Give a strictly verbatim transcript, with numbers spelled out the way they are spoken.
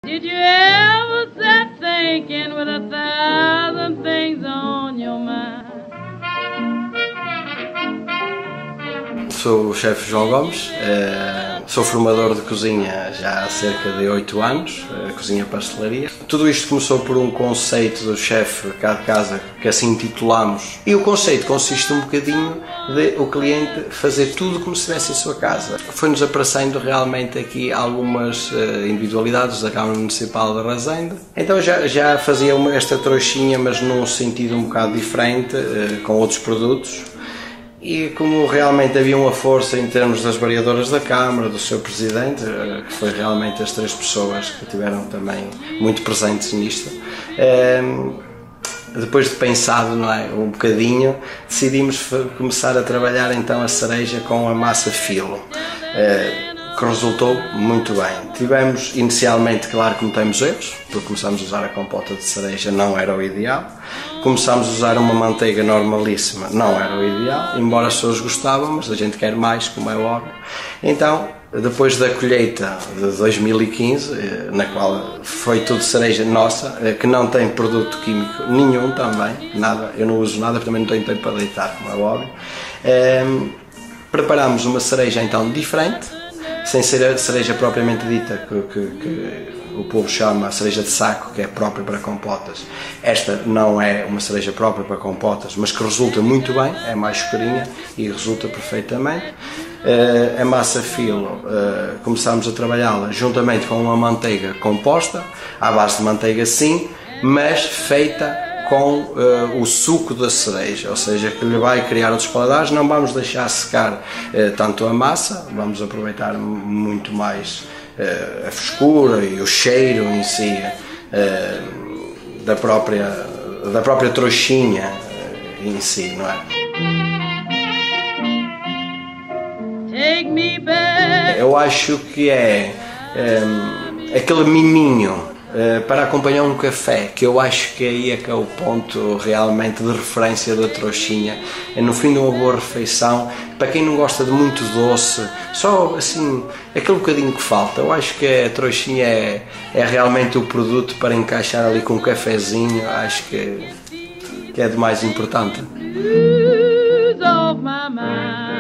Did you ever sit thinking with a thousand things on your mind? Sou o chefe João Gomes, sou formador de cozinha já há cerca de oito anos, cozinha pastelaria. Tudo isto começou por um conceito do chefe cá de casa, que assim intitulamos. E o conceito consiste um bocadinho de o cliente fazer tudo como se estivesse em sua casa. Foi-nos aparecendo realmente aqui algumas individualidades da Câmara Municipal de Rasende. Então já, já fazia uma, esta trouxinha, mas num sentido um bocado diferente, com outros produtos. E como realmente havia uma força em termos das variadoras da Câmara, do seu Presidente, que foi realmente as três pessoas que tiveram também muito presentes nisto, depois de pensado, não é, um bocadinho, decidimos começar a trabalhar então a cereja com a massa filo, que resultou muito bem. Tivemos inicialmente, claro, cometemos erros, porque começámos a usar a compota de cereja, não era o ideal. Começámos a usar uma manteiga normalíssima, não era o ideal, embora as pessoas gostavam, mas a gente quer mais, como é óbvio. Então, depois da colheita de dois mil e quinze, na qual foi tudo cereja nossa, que não tem produto químico nenhum também, nada, eu não uso nada, porque também não tenho tempo para deitar, como é óbvio, é, preparámos uma cereja então diferente, sem ser a cereja propriamente dita, que, que, que o povo chama a cereja de saco, que é própria para compotas. Esta não é uma cereja própria para compotas, mas que resulta muito bem, é mais escurinha e resulta perfeitamente. Uh, a massa filo, uh, começámos a trabalhá-la juntamente com uma manteiga composta, à base de manteiga sim, mas feita com uh, o suco da cereja, ou seja, que lhe vai criar outros paladares. Não vamos deixar secar uh, tanto a massa, vamos aproveitar muito mais uh, a frescura e o cheiro em si uh, da própria, da própria trouxinha uh, em si, não é? Take me back. Eu acho que é um, aquele miminho Uh, para acompanhar um café, que eu acho que aí é que é o ponto realmente de referência da trouxinha. É no fim de uma boa refeição, para quem não gosta de muito doce, só assim, aquele bocadinho que falta. Eu acho que a trouxinha é, é realmente o produto para encaixar ali com um cafezinho, acho que, que é de mais importante.